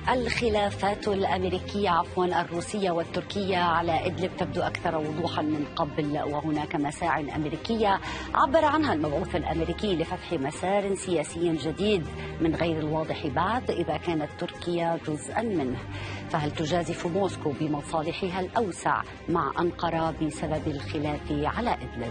الخلافات الروسية والتركية على إدلب تبدو أكثر وضوحا من قبل، وهناك مساع أمريكية عبر عنها المبعوث الأمريكي لفتح مسار سياسي جديد من غير الواضح بعد إذا كانت تركيا جزءا منه. فهل تجازف موسكو بمصالحها الأوسع مع أنقرة بسبب الخلاف على إدلب؟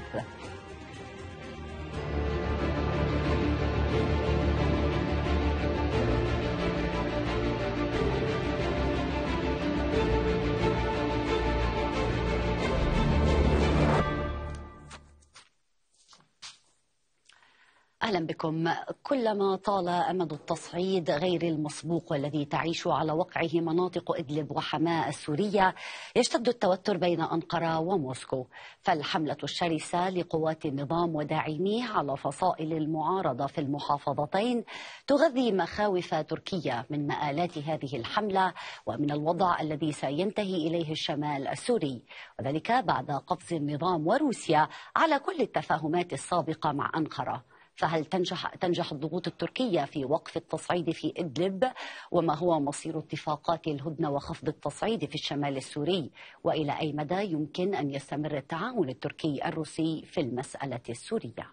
أهلا بكم. كلما طال أمد التصعيد غير المسبوق والذي تعيش على وقعه مناطق إدلب وحماة السورية يشتد التوتر بين أنقرة وموسكو، فالحملة الشرسة لقوات النظام وداعميه على فصائل المعارضة في المحافظتين تغذي مخاوف تركيا من مآلات هذه الحملة ومن الوضع الذي سينتهي إليه الشمال السوري، وذلك بعد قفز النظام وروسيا على كل التفاهمات السابقة مع أنقرة. فهل تنجح الضغوط التركية في وقف التصعيد في إدلب؟ وما هو مصير اتفاقات الهدنة وخفض التصعيد في الشمال السوري؟ وإلى أي مدى يمكن أن يستمر التعاون التركي الروسي في المسألة السورية؟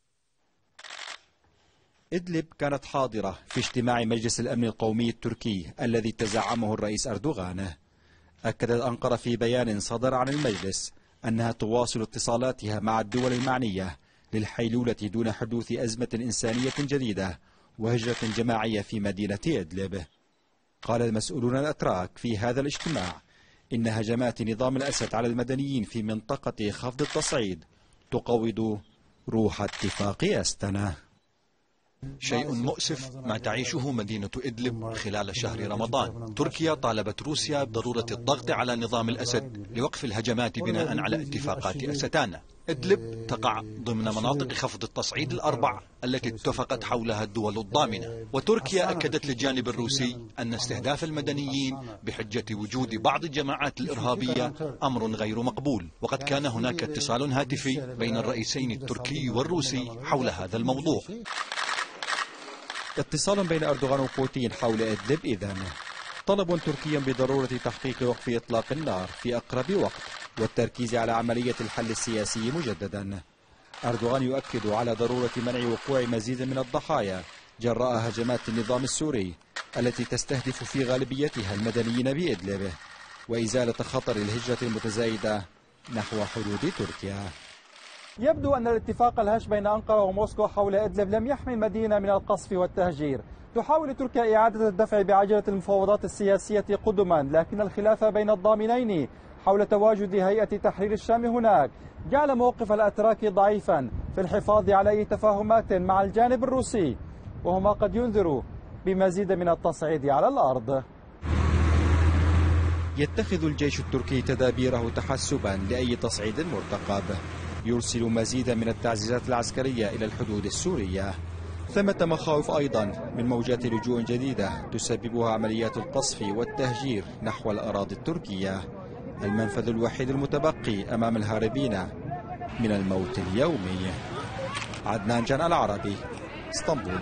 إدلب كانت حاضرة في اجتماع مجلس الأمن القومي التركي الذي تزعمه الرئيس أردوغان. أكدت أنقرة في بيان صدر عن المجلس أنها تواصل اتصالاتها مع الدول المعنية للحيلولة دون حدوث أزمة إنسانية جديدة وهجرة جماعية في مدينة إدلب. قال المسؤولون الأتراك في هذا الاجتماع إن هجمات نظام الأسد على المدنيين في منطقة خفض التصعيد تقوض روح اتفاق أستنا. شيء مؤسف ما تعيشه مدينة إدلب خلال شهر رمضان. تركيا طالبت روسيا بضرورة الضغط على نظام الأسد لوقف الهجمات بناء على اتفاقات أستانا. إدلب تقع ضمن مناطق خفض التصعيد الأربع التي اتفقت حولها الدول الضامنة، وتركيا أكدت للجانب الروسي أن استهداف المدنيين بحجة وجود بعض الجماعات الإرهابية أمر غير مقبول، وقد كان هناك اتصال هاتفي بين الرئيسين التركي والروسي حول هذا الموضوع. اتصال بين أردوغان وبوتين حول إدلب إذن. طلب تركي بضرورة تحقيق وقف إطلاق النار في أقرب وقت والتركيز على عملية الحل السياسي مجددا. أردوغان يؤكد على ضرورة منع وقوع مزيد من الضحايا جراء هجمات النظام السوري التي تستهدف في غالبيتها المدنيين بإدلب، وإزالة خطر الهجرة المتزايدة نحو حدود تركيا. يبدو أن الاتفاق الهش بين أنقرة وموسكو حول إدلب لم يحمي المدينة من القصف والتهجير. تحاول تركيا إعادة الدفع بعجلة المفاوضات السياسية قدما، لكن الخلاف بين الضامنين حول تواجد هيئة تحرير الشام هناك جعل موقف الأتراك ضعيفا في الحفاظ على أي تفاهمات مع الجانب الروسي، وهما قد ينذروا بمزيد من التصعيد على الأرض. يتخذ الجيش التركي تدابيره تحسبا لأي تصعيد مرتقب، يرسل مزيدا من التعزيزات العسكرية إلى الحدود السورية. ثمة مخاوف أيضا من موجات لجوء جديدة تسببها عمليات القصف والتهجير نحو الأراضي التركية، المنفذ الوحيد المتبقي أمام الهاربين من الموت اليومي. عدنان جان العربي، اسطنبول.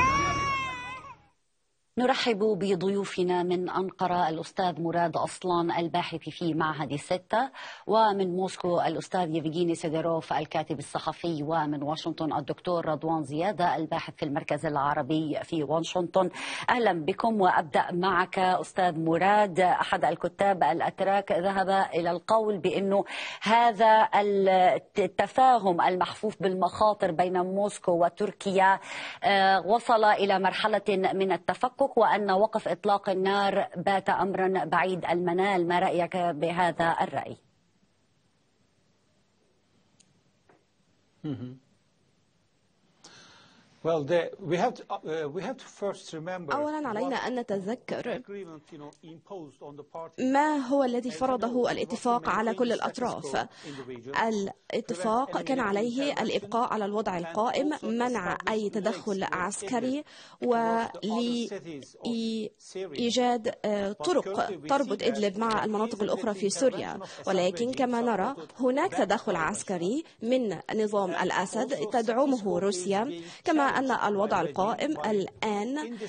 نرحب بضيوفنا من أنقرة الأستاذ مراد أصلان الباحث في معهد الستة، ومن موسكو الأستاذ يفيجيني سيدروف الكاتب الصحفي، ومن واشنطن الدكتور رضوان زيادة الباحث في المركز العربي في واشنطن. أهلا بكم. وأبدأ معك أستاذ مراد. أحد الكتاب الأتراك ذهب إلى القول بأنه هذا التفاهم المحفوف بالمخاطر بين موسكو وتركيا وصل إلى مرحلة من التفكك، وأن وقف إطلاق النار بات أمرا بعيد المنال. ما رأيك بهذا الرأي؟ أولا علينا أن نتذكر ما هو الذي فرضه الاتفاق على كل الأطراف. الاتفاق كان عليه الإبقاء على الوضع القائم، منع أي تدخل عسكري، ولإيجاد طرق تربط إدلب مع المناطق الأخرى في سوريا. ولكن كما نرى هناك تدخل عسكري من نظام الأسد تدعمه روسيا، كما أن الوضع القائم الآن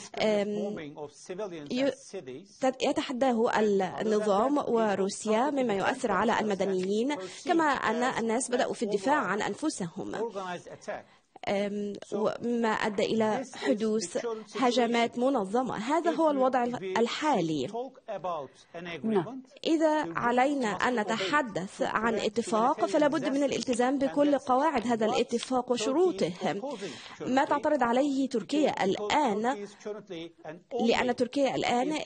يتحداه النظام وروسيا مما يؤثر على المدنيين، كما أن الناس بدأوا في الدفاع عن أنفسهم، مما أدى إلى حدوث هجمات منظمة. هذا هو الوضع الحالي. إذا علينا أن نتحدث عن اتفاق فلا بد من الالتزام بكل قواعد هذا الاتفاق وشروطه. ما تعترض عليه تركيا الآن، لأن تركيا الآن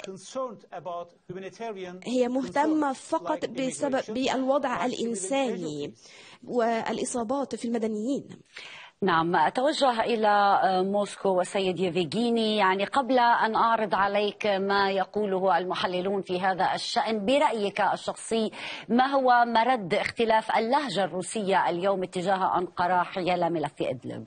هي مهتمة فقط بالوضع الإنساني والإصابات في المدنيين. نعم، أتوجه إلى موسكو والسيد يفيغيني. يعني قبل أن أعرض عليك ما يقوله المحللون في هذا الشأن، برأيك الشخصي ما هو مرد اختلاف اللهجة الروسية اليوم اتجاه أنقرة حيال ملف إدلب؟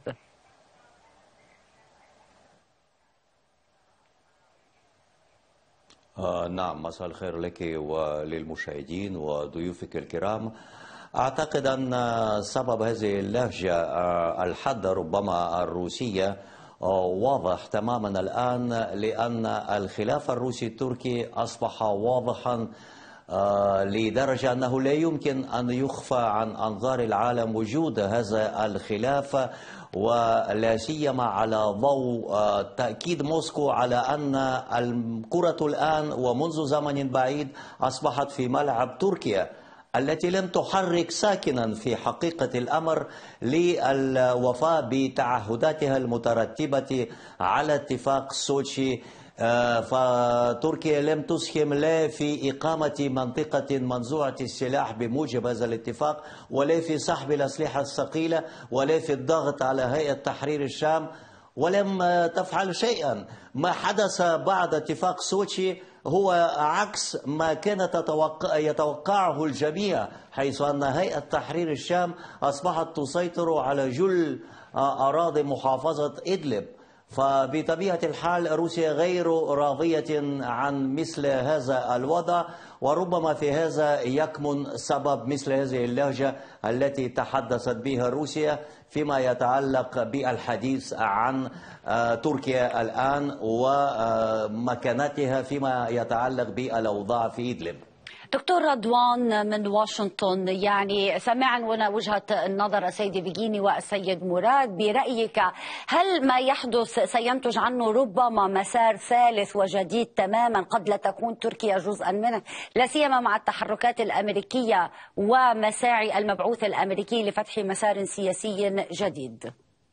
نعم، مساء الخير لك وللمشاهدين وضيوفك الكرام. أعتقد أن سبب هذه اللهجة الحادة ربما الروسية واضح تماما الآن، لأن الخلاف الروسي التركي أصبح واضحا لدرجة أنه لا يمكن أن يخفى عن أنظار العالم وجود هذا الخلاف، ولا سيما على ضوء تأكيد موسكو على أن الكرة الآن ومنذ زمن بعيد أصبحت في ملعب تركيا التي لم تحرك ساكنا في حقيقة الأمر للوفاء بتعهداتها المترتبة على اتفاق سوتشي. فتركيا لم تسهم لا في إقامة منطقة منزوعة السلاح بموجب هذا الاتفاق، ولا في سحب الأسلحة الثقيلة، ولا في الضغط على هيئة تحرير الشام، ولم تفعل شيئا. ما حدث بعد اتفاق سوتشي هو عكس ما كان يتوقعه الجميع، حيث أن هيئة تحرير الشام أصبحت تسيطر على جل أراضي محافظة إدلب. فبطبيعة الحال روسيا غير راضية عن مثل هذا الوضع، وربما في هذا يكمن سبب مثل هذه اللهجة التي تحدثت بها روسيا فيما يتعلق بالحديث عن تركيا الآن ومكانتها فيما يتعلق بالأوضاع في إدلب. دكتور رضوان من واشنطن، يعني سمعنا وجهة النظر السيد يفيغيني والسيد مراد. برأيك هل ما يحدث سينتج عنه ربما مسار ثالث وجديد تماما قد لا تكون تركيا جزءا منه، لا سيما مع التحركات الأمريكية ومساعي المبعوث الأمريكي لفتح مسار سياسي جديد؟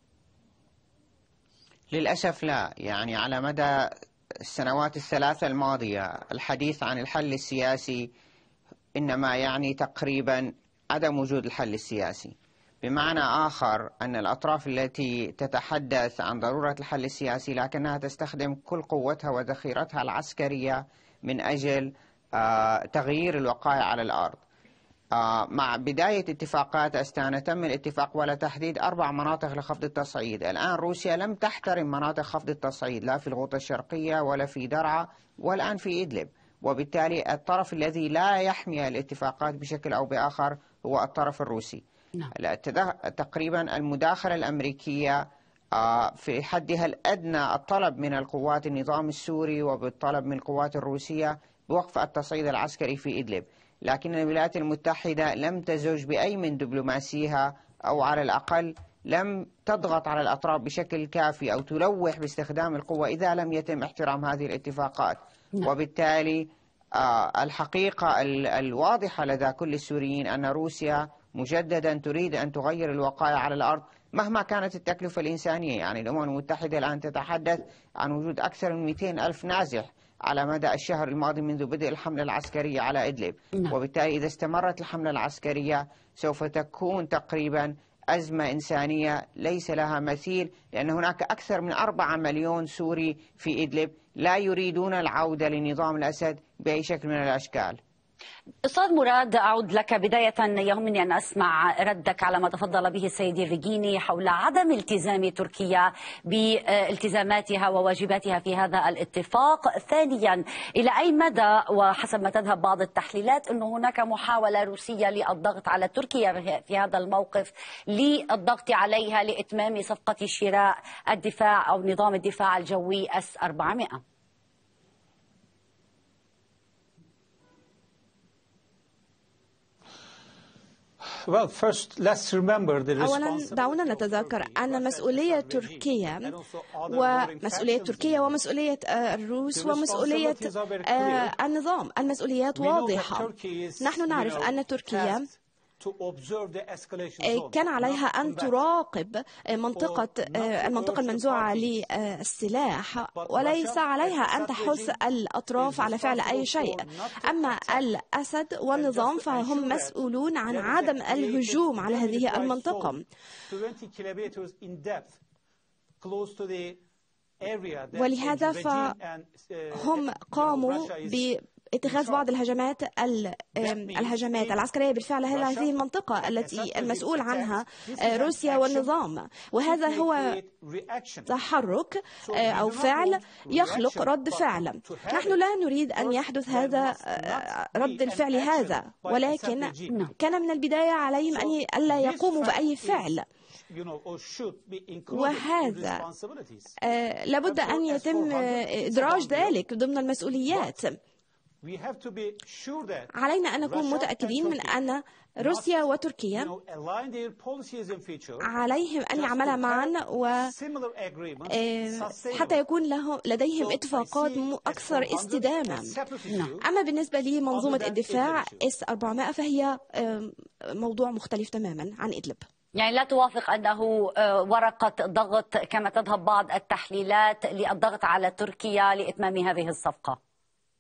للأسف لا. يعني على مدى السنوات الثلاثة الماضية الحديث عن الحل السياسي إنما يعني تقريبا عدم وجود الحل السياسي، بمعنى آخر أن الأطراف التي تتحدث عن ضرورة الحل السياسي لكنها تستخدم كل قوتها وذخيرتها العسكرية من أجل تغيير الوقائع على الأرض. مع بداية اتفاقات أستانا تم الاتفاق على تحديد 4 مناطق لخفض التصعيد. الآن روسيا لم تحترم مناطق خفض التصعيد لا في الغوطة الشرقية ولا في درعا والآن في إدلب، وبالتالي الطرف الذي لا يحمي الاتفاقات بشكل أو بآخر هو الطرف الروسي. تقريبا المداخلة الأمريكية في حدها الأدنى الطلب من القوات النظام السوري وبالطلب من القوات الروسية بوقف التصعيد العسكري في إدلب، لكن الولايات المتحدة لم تزج بأي من دبلوماسيها، أو على الأقل لم تضغط على الأطراف بشكل كافي أو تلوح باستخدام القوة إذا لم يتم احترام هذه الاتفاقات. وبالتالي الحقيقة الواضحة لدى كل السوريين أن روسيا مجددا تريد أن تغير الوقائع على الأرض مهما كانت التكلفة الإنسانية. يعني الأمم المتحدة الآن تتحدث عن وجود أكثر من 200 ألف نازح على مدى الشهر الماضي منذ بدء الحملة العسكرية على إدلب. وبالتالي إذا استمرت الحملة العسكرية سوف تكون تقريبا أزمة إنسانية ليس لها مثيل، لأن هناك أكثر من 4 مليون سوري في إدلب لا يريدون العودة لنظام الأسد بأي شكل من الأشكال. أستاذ مراد، أعود لك بداية. يهمني أن أسمع ردك على ما تفضل به السيد يفيغيني حول عدم التزام تركيا بالتزاماتها وواجباتها في هذا الاتفاق. ثانيا، إلى أي مدى وحسب ما تذهب بعض التحليلات أن هناك محاولة روسية للضغط على تركيا في هذا الموقف، للضغط عليها لإتمام صفقة شراء الدفاع أو نظام الدفاع الجوي S-400؟ أولا دعونا نتذكر أن مسؤولية تركيا ومسؤولية الروس ومسؤولية النظام، المسؤوليات واضحة. نحن نعرف أن تركيا كان عليها أن تراقب المنطقة المنزوعة للسلاح، وليس عليها أن تحث الأطراف على فعل أي شيء. أما الأسد والنظام فهم مسؤولون عن عدم الهجوم على هذه المنطقة، ولهذا فهم قاموا اتخاذ بعض الهجمات العسكرية بالفعل على هذه المنطقة التي المسؤول عنها روسيا والنظام، وهذا هو تحرك أو فعل يخلق رد فعل. نحن لا نريد أن يحدث هذا رد الفعل هذا، ولكن كان من البداية عليهم أن ألا يقوموا بأي فعل، وهذا لابد أن يتم إدراج ذلك ضمن المسؤوليات. علينا أن نكون متأكدين من أن روسيا وتركيا عليهم أن يعملا معا حتى يكون لديهم اتفاقات أكثر استدامة. أما بالنسبة لمنظومة الدفاع S-400 فهي موضوع مختلف تماما عن إدلب. يعني لا توافق أنه ورقة ضغط كما تذهب بعض التحليلات للضغط على تركيا لإتمام هذه الصفقة؟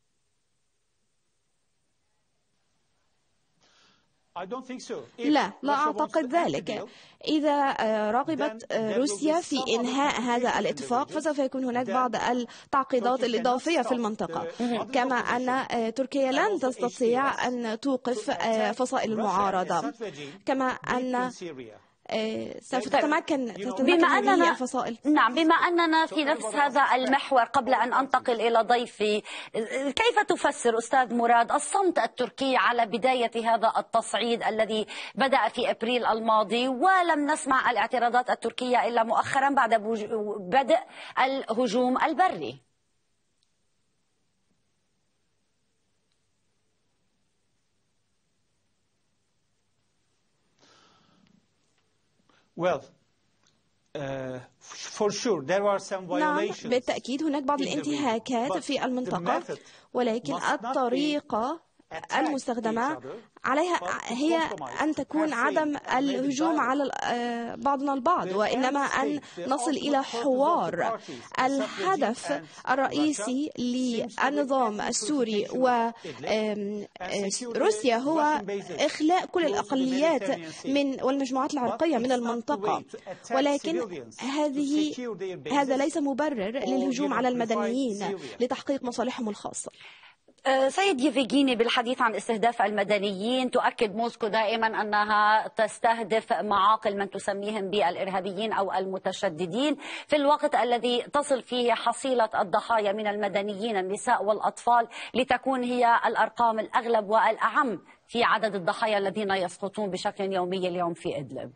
لا أعتقد ذلك. إذا رغبت روسيا في إنهاء هذا الاتفاق فسوف يكون هناك بعض التعقيدات الإضافية في المنطقة، كما أن تركيا لن تستطيع أن توقف فصائل المعارضة، كما أن سوف تتمكن هذه الفصائل. نعم، بما أننا في نفس هذا المحور، قبل أن أنتقل إلى ضيفي، كيف تفسر أستاذ مراد الصمت التركي على بداية هذا التصعيد الذي بدأ في أبريل الماضي، ولم نسمع الاعتراضات التركية إلا مؤخرا بعد بدء الهجوم البري؟ نعم، بالتأكيد هناك بعض الانتهاكات في المنطقة، ولكن الطريقة المستخدمة عليها هي أن تكون عدم الهجوم على بعضنا البعض، وإنما أن نصل إلى حوار. الهدف الرئيسي للنظام السوري وروسيا هو إخلاء كل الأقليات والمجموعات العرقية من المنطقة، ولكن هذا ليس مبرر للهجوم على المدنيين لتحقيق مصالحهم الخاصة. سيد يفيغيني، بالحديث عن استهداف المدنيين، تؤكد موسكو دائما أنها تستهدف معاقل من تسميهم بالإرهابيين أو المتشددين، في الوقت الذي تصل فيه حصيلة الضحايا من المدنيين النساء والأطفال لتكون هي الأرقام الأغلب والأعم في عدد الضحايا الذين يسقطون بشكل يومي اليوم في إدلب.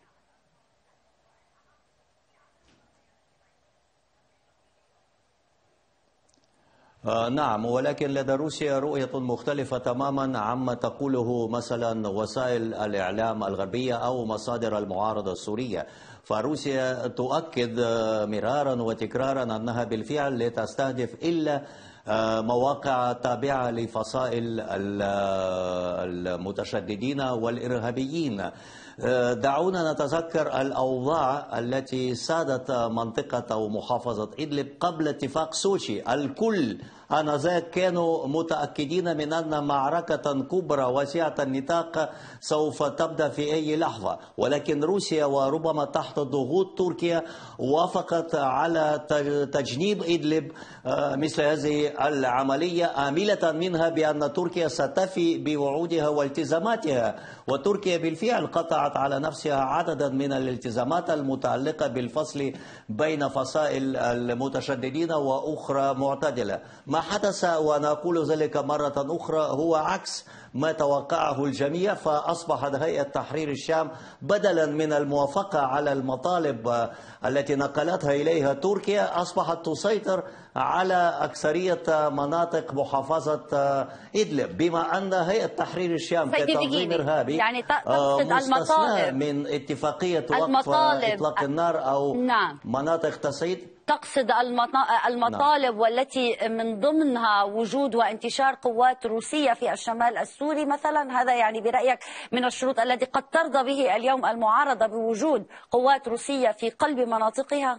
نعم، ولكن لدى روسيا رؤية مختلفة تماما عما تقوله مثلا وسائل الإعلام الغربية أو مصادر المعارضة السورية. فروسيا تؤكد مرارا وتكرارا أنها بالفعل لا تستهدف إلا مواقع تابعة لفصائل المتشددين والإرهابيين. دعونا نتذكر الأوضاع التي سادت منطقة أو محافظة إدلب قبل اتفاق سوشي. الكل آنذاك كانوا متأكدين من أن معركة كبرى واسعة النطاق سوف تبدأ في أي لحظة، ولكن روسيا وربما تحت ضغوط تركيا وافقت على تجنيب إدلب مثل هذه العملية، آملة منها بأن تركيا ستفي بوعودها والتزاماتها. وتركيا بالفعل قطعت على نفسها عددا من الالتزامات المتعلقة بالفصل بين فصائل المتشددين وأخرى معتدلة. ما حدث، ونقول ذلك مرة أخرى، هو عكس ما توقعه الجميع، فأصبحت هيئة تحرير الشام بدلا من الموافقة على المطالب التي نقلتها إليها تركيا أصبحت تسيطر على أكثرية مناطق محافظة إدلب، بما أن هيئة تحرير الشام كتنظيم إرهابي يعني تقصد المطالب من اتفاقية وقف إطلاق النار أو مناطق تصعيد. تقصد المطالب والتي من ضمنها وجود وانتشار قوات روسية في الشمال السوري مثلا؟ هذا يعني برأيك من الشروط التي قد ترضى به اليوم المعارضة بوجود قوات روسية في قلب مناطقها؟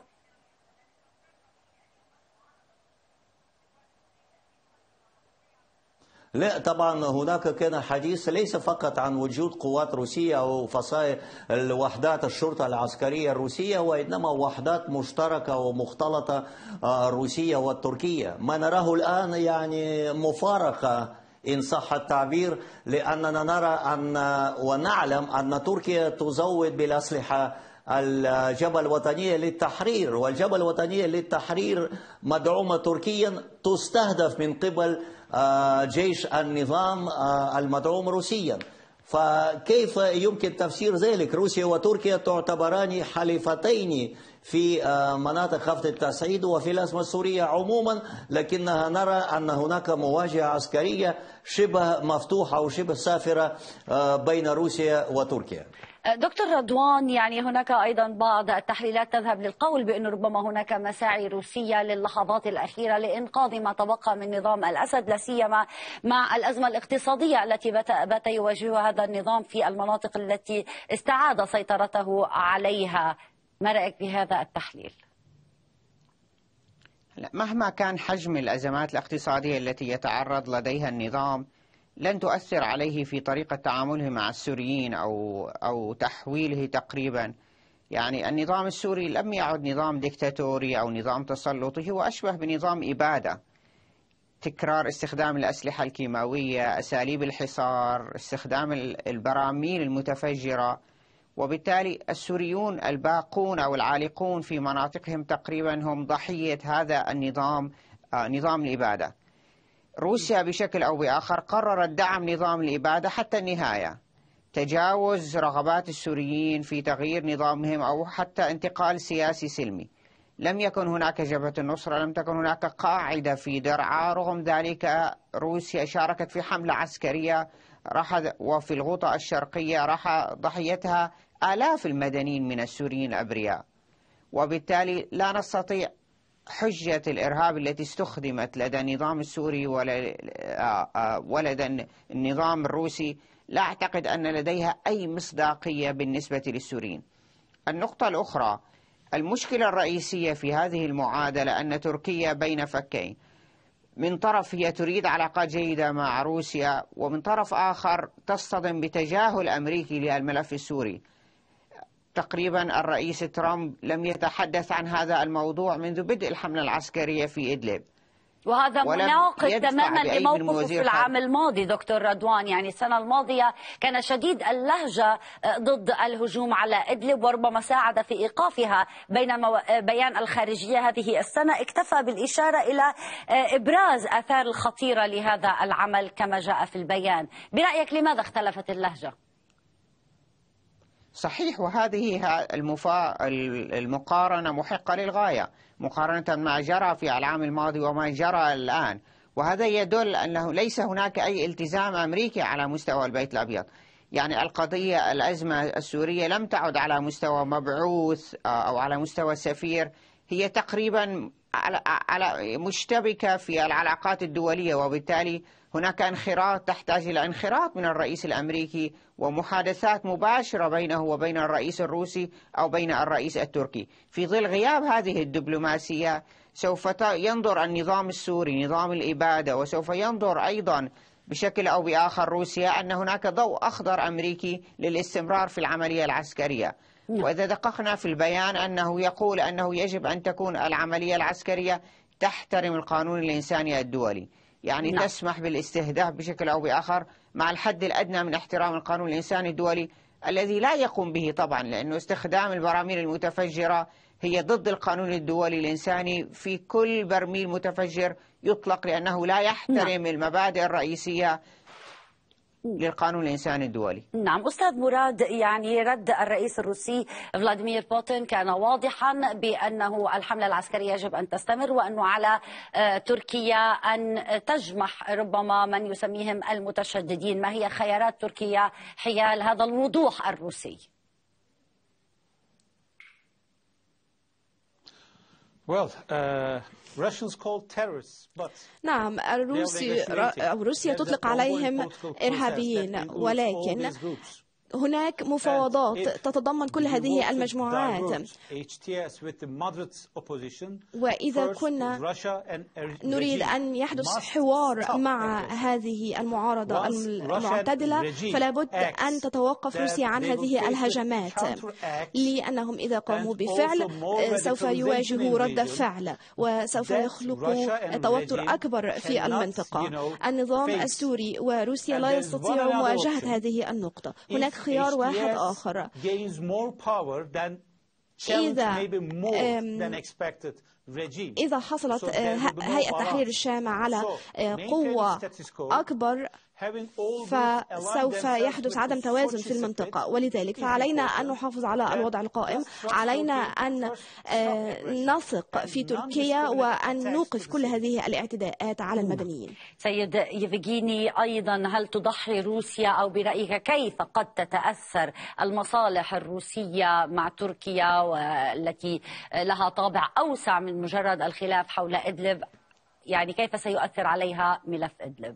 لا طبعا، هناك كان حديث ليس فقط عن وجود قوات روسية أو فصائل الوحدات الشرطة العسكرية الروسية، وإنما وحدات مشتركة ومختلطة الروسية والتركية. ما نراه الآن يعني مفارقة إن صح التعبير، لأننا نرى ونعلم أن تركيا تزود بالأسلحة الجبهة الوطنية للتحرير، والجبهة الوطنية للتحرير مدعومة تركيا تستهدف من قبل جيش النظام المدعوم روسيا. فكيف يمكن تفسير ذلك؟ روسيا وتركيا تعتبران حليفتين في مناطق خفض التصعيد وفي الأزمة السورية عموما، لكنها نرى أن هناك مواجهة عسكرية شبه مفتوحة أو شبه سافرة بين روسيا وتركيا. دكتور رضوان، يعني هناك أيضا بعض التحليلات تذهب للقول بأن ربما هناك مساعي روسية للحظات الأخيرة لإنقاذ ما تبقى من نظام الأسد، لا سيما مع الأزمة الاقتصادية التي بات يواجهها هذا النظام في المناطق التي استعاد سيطرته عليها. ما رأيك بهذا التحليل؟ مهما كان حجم الأزمات الاقتصادية التي يتعرض لديها النظام لن تؤثر عليه في طريقة تعامله مع السوريين أو تحويله تقريبا. يعني النظام السوري لم يعد نظام ديكتاتوري أو نظام تسلطي، هو أشبه بنظام إبادة، تكرار استخدام الأسلحة الكيماوية، أساليب الحصار، استخدام البراميل المتفجرة. وبالتالي السوريون الباقون أو العالقون في مناطقهم تقريبا هم ضحية هذا النظام، نظام الإبادة. روسيا بشكل أو بآخر قررت دعم نظام الإبادة حتى النهاية، تجاوز رغبات السوريين في تغيير نظامهم أو حتى انتقال سياسي سلمي. لم يكن هناك جبهة النصرة، لم تكن هناك قاعدة في درعا، رغم ذلك روسيا شاركت في حملة عسكرية وفي الغوطة الشرقية راح ضحيتها آلاف المدنيين من السوريين الأبرياء. وبالتالي لا نستطيع حجة الإرهاب التي استخدمت لدى النظام السوري ولدى النظام الروسي، لا أعتقد أن لديها أي مصداقية بالنسبة للسوريين. النقطة الأخرى، المشكلة الرئيسية في هذه المعادلة أن تركيا بين فكين، من طرف هي تريد علاقات جيدة مع روسيا، ومن طرف آخر تصطدم بتجاهل أمريكي للملف السوري. تقريبا الرئيس ترامب لم يتحدث عن هذا الموضوع منذ بدء الحملة العسكرية في إدلب، وهذا مناقض تماما لموقفه في العام الماضي. دكتور رضوان، يعني السنة الماضية كان شديد اللهجة ضد الهجوم على إدلب وربما ساعد في إيقافها، بينما بيان الخارجية هذه السنة اكتفى بالإشارة إلى إبراز آثار الخطيرة لهذا العمل كما جاء في البيان. برأيك لماذا اختلفت اللهجة؟ صحيح، وهذه المقارنة محقة للغاية مقارنة ما جرى في العام الماضي وما جرى الآن، وهذا يدل أنه ليس هناك أي التزام أمريكي على مستوى البيت الأبيض. يعني الأزمة السورية لم تعد على مستوى مبعوث أو على مستوى سفير، هي تقريبا مشتبكة في العلاقات الدولية، وبالتالي هناك انخراط تحتاج إلى انخراط من الرئيس الأمريكي ومحادثات مباشرة بينه وبين الرئيس الروسي أو بين الرئيس التركي. في ظل غياب هذه الدبلوماسية سوف ينظر النظام السوري نظام الإبادة، وسوف ينظر أيضا بشكل أو بآخر روسيا أن هناك ضوء أخضر أمريكي للاستمرار في العملية العسكرية. وإذا دققنا في البيان أنه يقول أنه يجب أن تكون العملية العسكرية تحترم القانون الإنساني الدولي، يعني تسمح بالاستهداف بشكل أو بآخر مع الحد الأدنى من احترام القانون الإنساني الدولي الذي لا يقوم به طبعا، لأنه استخدام البراميل المتفجرة هي ضد القانون الدولي الإنساني. في كل برميل متفجر يطلق لأنه لا يحترم المبادئ الرئيسية للقانون الإنساني الدولي. نعم أستاذ مراد، يعني رد الرئيس الروسي فلاديمير بوتين كان واضحا بأنه الحملة العسكرية يجب أن تستمر، وأنه على تركيا أن تجمح ربما من يسميهم المتشددين. ما هي خيارات تركيا حيال هذا الوضوح الروسي؟ نعم، روسيا تطلق عليهم إرهابيين، ولكن هناك مفاوضات تتضمن كل هذه المجموعات، وإذا كنا نريد أن يحدث حوار مع هذه المعارضة المعتدلة فلا بد أن تتوقف روسيا عن هذه الهجمات، لأنهم إذا قاموا بفعل سوف يواجهوا رد فعل وسوف يخلقوا توتر أكبر في المنطقة. النظام السوري وروسيا لا يستطيعوا مواجهة هذه النقطة. هناك خيار واحد آخر، إذا حصلت هيئة تحرير الشام على قوة أكبر فسوف يحدث عدم توازن في المنطقة، ولذلك فعلينا أن نحافظ على الوضع القائم. علينا أن نثق في تركيا وأن نوقف كل هذه الاعتداءات على المدنيين. سيد يفغيني، أيضا هل تضحي روسيا أو برأيك كيف قد تتأثر المصالح الروسية مع تركيا والتي لها طابع أوسع من مجرد الخلاف حول إدلب؟ يعني كيف سيؤثر عليها ملف إدلب؟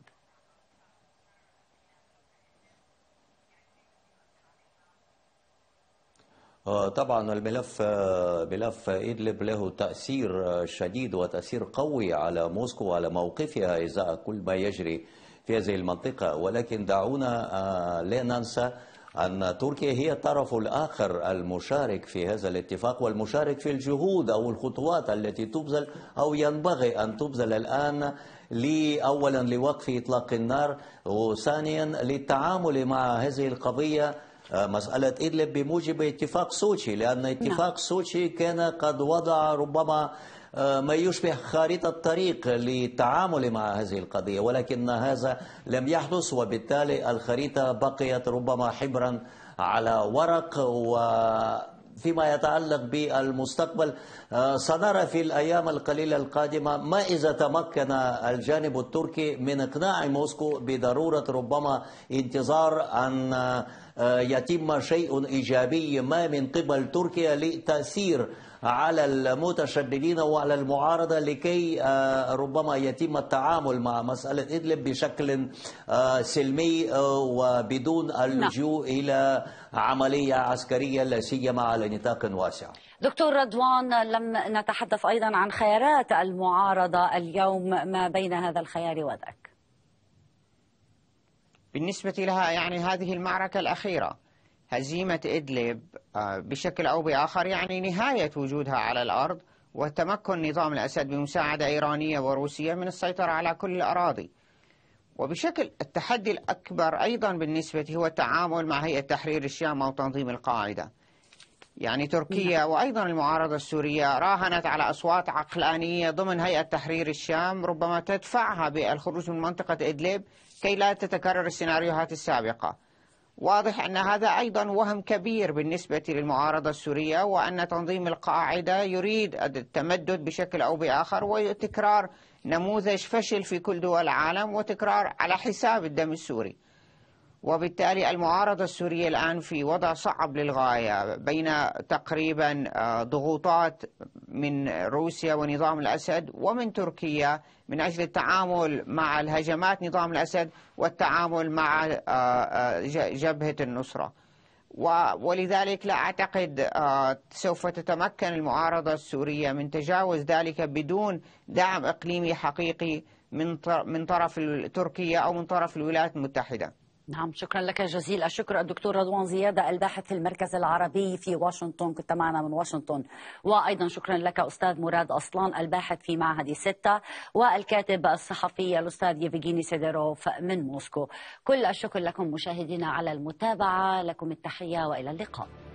طبعا ملف إدلب له تأثير شديد وتأثير قوي على موسكو وعلى موقفها إزاء كل ما يجري في هذه المنطقة، ولكن دعونا لا ننسى أن تركيا هي الطرف الآخر المشارك في هذا الاتفاق والمشارك في الجهود أو الخطوات التي تبذل أو ينبغي أن تبذل الآن أولا لوقف إطلاق النار، وثانيا للتعامل مع هذه القضية مسألة إدلب بموجب اتفاق سوتشي، لأن اتفاق سوتشي كان قد وضع ربما ما يشبه خارطة طريق للتعامل مع هذه القضية، ولكن هذا لم يحدث، وبالتالي الخريطة بقيت ربما حبرا على ورق. وفيما يتعلق بالمستقبل سنرى في الأيام القليلة القادمة ما إذا تمكن الجانب التركي من إقناع موسكو بضرورة ربما انتظار أن يتم شيء إيجابي ما من قبل تركيا لتأثير على المتشددين وعلى المعارضة لكي ربما يتم التعامل مع مسألة إدلب بشكل سلمي وبدون اللجوء إلى عملية عسكرية لا سيما على نطاق واسع. دكتور رضوان، لم نتحدث أيضا عن خيارات المعارضة اليوم، ما بين هذا الخيار وذاك؟ بالنسبة لها يعني هذه المعركة الأخيرة هزيمة إدلب بشكل أو بآخر يعني نهاية وجودها على الأرض وتمكن نظام الأسد بمساعدة إيرانية وروسية من السيطرة على كل الأراضي. وبشكل التحدي الأكبر أيضا بالنسبة هو التعامل مع هيئة تحرير الشام أو تنظيم القاعدة. يعني تركيا وأيضا المعارضة السورية راهنت على أصوات عقلانية ضمن هيئة تحرير الشام ربما تدفعها بالخروج من منطقة إدلب كي لا تتكرر السيناريوهات السابقة. واضح أن هذا أيضا وهم كبير بالنسبة للمعارضة السورية، وأن تنظيم القاعدة يريد التمدد بشكل أو بآخر وبالتالي المعارضة السورية الآن في وضع صعب للغاية، بين تقريبا ضغوطات من روسيا ونظام الأسد ومن تركيا من أجل التعامل مع الهجمات نظام الأسد والتعامل مع جبهة النصرة. ولذلك لا أعتقد سوف تتمكن المعارضة السورية من تجاوز ذلك بدون دعم إقليمي حقيقي من طرف تركيا أو من طرف الولايات المتحدة. نعم، شكرا لك جزيل الشكر الدكتور رضوان زيادة، الباحث في المركز العربي في واشنطن، كنت معنا من واشنطن. وأيضا شكرا لك أستاذ مراد أصلان، الباحث في معهد 6، والكاتب الصحفي الأستاذ يفيجيني سيدروف من موسكو. كل الشكر لكم مشاهدينا على المتابعة، لكم التحية وإلى اللقاء.